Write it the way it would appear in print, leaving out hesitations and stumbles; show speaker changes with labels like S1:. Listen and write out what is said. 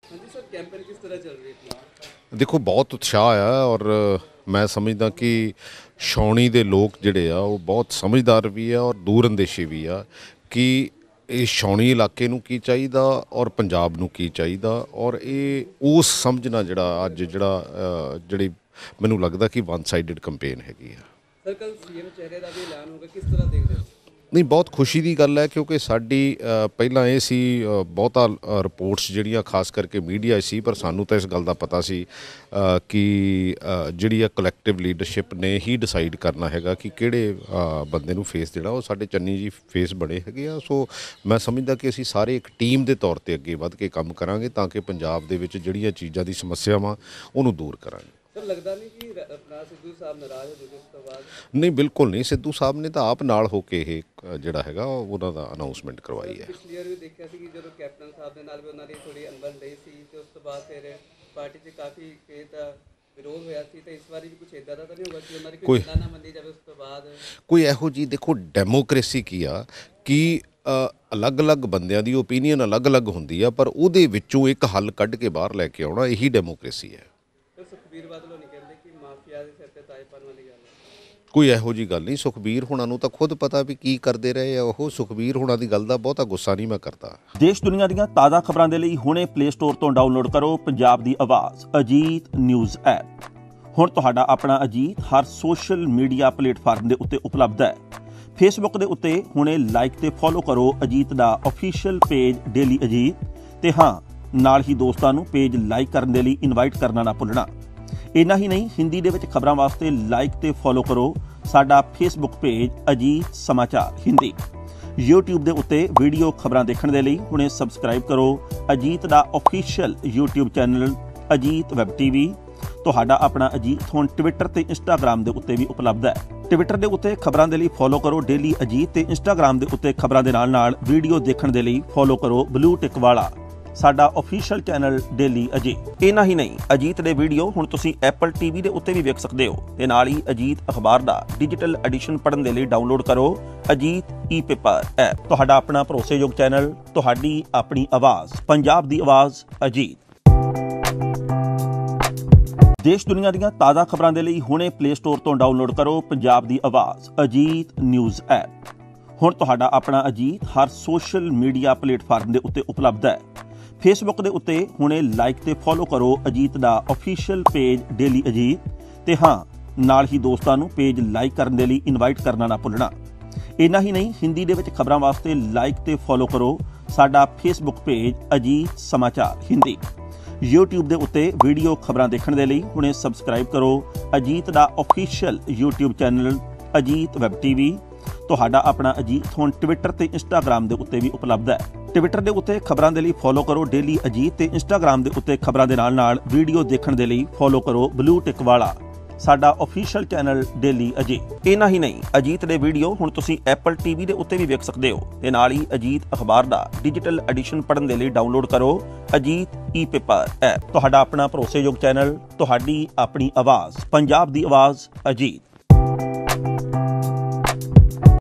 S1: हाँ जी sir, campaign किस तरह चल रही थी?
S2: देखो बहुत उत्साह है और मैं समझदा कि छाउणी दे लोग जिहड़े आ वो बहुत समझदार भी आ और दूर अंदेशे भी आ कि ਇਹ ਛਾਉਣੀ ਇਲਾਕੇ ਨੂੰ ਕੀ ਚਾਹੀਦਾ ਔਰ ਪੰਜਾਬ ਨੂੰ ਕੀ ਚਾਹੀਦਾ ਔਰ ਇਹ ਉਸ ਸਮਝਣਾ ਜਿਹੜਾ ਅੱਜ ਜਿਹੜੀ ਮੈਨੂੰ ਲੱਗਦਾ ਕਿ ਵਨ ਸਾਈਡਡ ਕੰਪੇਨ ਹੈਗੀ ਆ।
S1: ਸਰ ਕੱਲ ਸੀਐਮ ਚਿਹਰੇ ਦਾ ਵੀ ਐਲਾਨ ਹੋਗਾ, ਕਿਸ ਤਰ੍ਹਾਂ ਦੇਖਦੇ ਹੋ?
S2: नहीं बहुत खुशी की गल है क्योंकि साड़ी पहला ये सी बहुता रिपोर्ट्स जिहड़ियां खास करके मीडिया सी पर सानू तो इस गल का पता सी कि जिहड़ी कलैक्टिव लीडरशिप ने ही डिसाइड करना हैगा कि किहड़े बंदे नूं फेस जिहड़ा वो साडे चन्नी जी फेस बने हैगे आ। सो मैं समझदा कि असीं सारे एक टीम के तौर पर अगे वध के काम करांगे ताकि पंजाब दे विच जिहड़ियां चीज़ां दी समस्यावां उहनूं दूर करांगे।
S1: सर लगता नहीं कि अपना सिद्धू साहब नाराज हो गए इस तो बाद?
S2: नहीं बिल्कुल नहीं, सिद्धू साहब ने तो आप नाल होके ਇਹ ਜਿਹੜਾ ਹੈਗਾ ਉਹਨਾਂ ਦਾ ਅਨਾਉਂਸਮੈਂਟ ਕਰਵਾਈ ਹੈ।
S1: ਪਿਛਲੀ ਵਾਰ ਵੀ ਦੇਖਿਆ ਸੀ ਕਿ ਜਦੋਂ ਕੈਪਟਨ ਸਾਹਿਬ ਦੇ ਨਾਲ ਵੀ ਉਹਨਾਂ ਦੀ ਥੋੜੀ ਅਣਬਣ ਰਹੀ ਸੀ ਤੇ ਉਸ ਤੋਂ ਬਾਅਦ ਫਿਰ ਪਾਰਟੀ 'ਚ ਕਾਫੀ ਇਹਦਾ ਵਿਰੋਧ ਹੋਇਆ ਸੀ ਤੇ ਇਸ ਵਾਰੀ ਵੀ ਕੁਝ ਇਦਾਂ ਦਾ ਤਾਂ ਨਹੀਂ ਹੋਗਾ ਕਿ ਉਹਨਾਂ ਦੀ ਕੋਈ ਗੱਲ ਨਾ ਮੰਨੀ ਜਾਵੇ ਉਸ ਤੋਂ ਬਾਅਦ
S2: ਕੋਈ ਇਹੋ ਜੀ ਦੇਖੋ ਡੈਮੋਕ੍ਰੇਸੀ ਕੀ ਆ ਕਿ ਅਲੱਗ-ਅਲੱਗ ਬੰਦਿਆਂ ਦੀ ਓਪੀਨੀਅਨ ਅਲੱਗ-ਅਲੱਗ ਹੁੰਦੀ ਆ ਪਰ ਉਹਦੇ ਵਿੱਚੋਂ ਇੱਕ ਹੱਲ ਕੱਢ ਕੇ ਬਾਹਰ ਲੈ ਕੇ ਆਉਣਾ ਇਹੀ ਡੈਮੋਕ੍ਰੇਸੀ ਹੈ।
S1: ਸੁਖਬੀਰ ਬਾਦਲ ਹੋਣੀ ਕਹਿੰਦੇ ਕਿ ਮਾਫੀਆ ਦੇ ਸਿਰ ਤੇ ਤਾਇਪਨ ਵਾਲੀ ਗੱਲ ਹੈ।
S2: कोई ਇਹੋ जी गल नहीं, सुखबीर होना नूं तां खुद पता भी की करते रहे आ ਉਹ। सुखबीर होना दी गल दा बहुता गुस्सा नहीं मैं करता।
S3: देश दुनिया ਦੀਆਂ ਤਾਜ਼ਾ ਖਬਰਾਂ ਦੇ ਲਈ ਹੁਣੇ ਪਲੇ ਸਟੋਰ ਤੋਂ ਡਾਊਨਲੋਡ ਕਰੋ ਪੰਜਾਬ ਦੀ ਆਵਾਜ਼ ਅਜੀਤ ਨਿਊਜ਼ ਐਪ। ਹੁਣ ਤੁਹਾਡਾ ਆਪਣਾ ਅਜੀਤ ਹਰ ਸੋਸ਼ਲ ਮੀਡੀਆ ਪਲੇਟਫਾਰਮ ਦੇ ਉੱਤੇ ਉਪਲਬਧ ਹੈ। ਫੇਸਬੁੱਕ ਦੇ ਉੱਤੇ ਹੁਣੇ ਲਾਈਕ ਤੇ ਫੋਲੋ ਕਰੋ ਅਜੀਤ ਦਾ ਅਫੀਸ਼ੀਅਲ ਪੇਜ ਡੇਲੀ ਅਜੀਤ ਤੇ ਹਾਂ ਨਾਲ ਹੀ ਦੋਸਤਾਂ ਨੂੰ ਪੇਜ ਲਾਈਕ ਕਰਨ ਦੇ ਲਈ ਇਨਵਾਈਟ ਕਰਨਾ ਨਾ ਭੁੱਲਣਾ। इन्ना ही नहीं, हिंदी दे विच खबरां वास्ते लाइक ते फॉलो करो साडा फेसबुक पेज अजीत समाचार हिंदी। यूट्यूब दे उत्ते वीडियो खबरां देखण दे लई हुणे सबसक्राइब करो अजीत दा official YouTube channel Ajit web TV. तुहाडा अपना अजीत हुण ट्विटर ते इंस्टाग्राम दे उत्ते भी उपलब्ध है। ट्विटर दे उत्ते खबरां दे लई फॉलो करो डेली अजीत ते इंस्टाग्राम दे उत्ते खबरां दे नाल वीडियो देखण दे लई फॉलो करो ब्लू टिक वाला साडा ऑफिशियल चैनल डेली अजीत। इन्ना ही नहीं, अजीत दे वीडियो हुण तुसीं एप्पल टीवी दे उत्ते भी वेख सकदे हो ते नाल ही अजीत अखबार दा डिजिटल एडिशन पढ़न दे लई डाउनलोड करो अजीत ई पेपर ऐप। तुहाडा अपना भरोसेयोग चैनल, तुहाडी अपनी आवाज़, पंजाब दी आवाज़ अजीत। देश दुनिया ਦੀਆਂ ਤਾਜ਼ਾ ਖਬਰਾਂ ਦੇ ਲਈ ਹੁਣੇ ਪਲੇ ਸਟੋਰ ਤੋਂ ਡਾਊਨਲੋਡ ਕਰੋ ਪੰਜਾਬ ਦੀ ਆਵਾਜ਼ ਅਜੀਤ ਨਿਊਜ਼ ਐਪ। ਹੁਣ ਤੁਹਾਡਾ ਆਪਣਾ ਅਜੀਤ ਹਰ ਸੋਸ਼ਲ ਮੀਡੀਆ ਪਲੇਟਫਾਰਮ ਦੇ ਉੱਤੇ ਉਪਲਬਧ ਹੈ। फेसबुक ਦੇ ਉੱਤੇ ਹੁਣੇ ਲਾਈਕ ਤੇ ਫੋਲੋ ਕਰੋ ਅਜੀਤ ਦਾ ਅਫੀਸ਼ੀਅਲ ਪੇਜ ਡੇਲੀ ਅਜੀਤ ਤੇ ਹਾਂ ਨਾਲ ਹੀ ਦੋਸਤਾਂ ਨੂੰ ਪੇਜ ਲਾਈਕ ਕਰਨ ਦੇ ਲਈ ਇਨਵਾਈਟ ਕਰਨਾ ਨਾ ਭੁੱਲਣਾ। ਇੰਨਾ ਹੀ ਨਹੀਂ, ਹਿੰਦੀ ਦੇ ਵਿੱਚ ਖਬਰਾਂ ਵਾਸਤੇ ਲਾਈਕ ਤੇ ਫੋਲੋ ਕਰੋ ਸਾਡਾ ਫੇਸਬੁੱਕ ਪੇਜ ਅਜੀਤ ਸਮਾਚਾਰ ਹਿੰਦੀ। YouTube ਦੇ ਉੱਤੇ ਵੀਡੀਓ ਖਬਰਾਂ ਦੇਖਣ ਦੇ ਲਈ ਹੁਣੇ ਸਬਸਕ੍ਰਾਈਬ ਕਰੋ ਅਜੀਤ ਦਾ official YouTube channel Ajit web TV. ਤੁਹਾਡਾ ਆਪਣਾ ਅਜੀਤ ਹੁਣ ਟਵਿੱਟਰ ਤੇ ਇੰਸਟਾਗ੍ਰਾਮ ਦੇ ਉੱਤੇ ਵੀ ਉਪਲਬਧ ਹੈ। ਟਵਿੱਟਰ ਦੇ ਉੱਤੇ ਖਬਰਾਂ ਦੇ ਲਈ ਫੋਲੋ ਕਰੋ ਡੇਲੀ ਅਜੀਤ ਤੇ ਇੰਸਟਾਗ੍ਰਾਮ ਦੇ ਉੱਤੇ ਖਬਰਾਂ ਦੇ ਨਾਲ ਵੀਡੀਓ ਦੇਖਣ ਦੇ ਲਈ ਫੋਲੋ ਕਰੋ ਬਲੂ ਟਿਕ ਵਾਲਾ ਸਾਡਾ ਅਫੀਸ਼ੀਅਲ ਚੈਨਲ ਡੇਲੀ ਅਜੀਤ। ਇੰਨਾ ਹੀ ਨਹੀਂ, ਅਜੀਤ ਦੇ ਵੀਡੀਓ ਹੁਣ ਤੁਸੀਂ ਐਪਲ ਟੀਵੀ ਦੇ ਉੱਤੇ ਵੀ ਵੇਖ ਸਕਦੇ ਹੋ ਤੇ ਨਾਲ ਹੀ ਅਜੀਤ ਅਖਬਾਰ ਦਾ ਡਿਜੀਟਲ ਐਡੀਸ਼ਨ ਪੜ੍ਹਨ ਦੇ ਲਈ ਡਾਊਨਲੋਡ ਕਰੋ ਅਜੀਤ ਈ ਪੇਪਰ ਐਪ। ਤੁਹਾਡਾ ਆਪਣਾ ਭਰੋਸੇਯੋਗ ਚੈਨਲ, ਤੁਹਾਡੀ ਆਪਣੀ ਆਵਾਜ਼, ਪੰਜਾਬ ਦੀ ਆਵਾਜ਼ ਅਜੀਤ।